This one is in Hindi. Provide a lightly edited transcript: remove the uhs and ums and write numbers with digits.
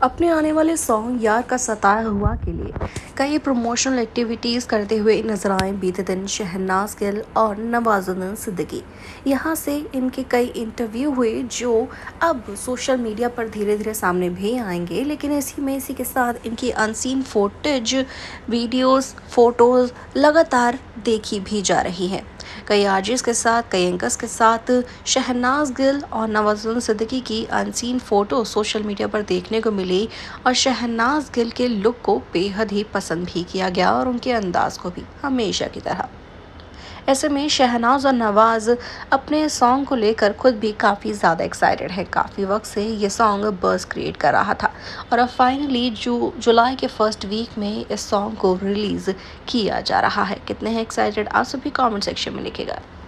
अपने आने वाले सॉन्ग यार का सताया हुआ के लिए कई प्रमोशनल एक्टिविटीज़ करते हुए नजर आए बीते दिन शहनाज गिल और नवाजुद्दीन सिद्दीकी। यहाँ से इनके कई इंटरव्यू हुए जो अब सोशल मीडिया पर धीरे धीरे सामने भी आएंगे, लेकिन इसी के साथ इनकी अनसीन फुटेज, वीडियोस, फोटोज लगातार देखी भी जा रही हैं। कई आर्टिस्ट के साथ, कई एंकर्स के साथ शहनाज गिल और नवाजुद्दीन सिद्दीकी की अनसीन फोटो सोशल मीडिया पर देखने को मिली और शहनाज गिल के लुक को बेहद ही पसंद भी किया गया और उनके अंदाज को भी हमेशा की तरह। ऐसे में शहनाज और नवाज अपने सॉन्ग को लेकर खुद भी काफ़ी ज़्यादा एक्साइटेड है। काफ़ी वक्त से ये सॉन्ग बज़ क्रिएट कर रहा था और अब फाइनली जुलाई के फर्स्ट वीक में इस सॉन्ग को रिलीज़ किया जा रहा है। कितने हैं एक्साइटेड, आप सभी कमेंट सेक्शन में लिखिएगा।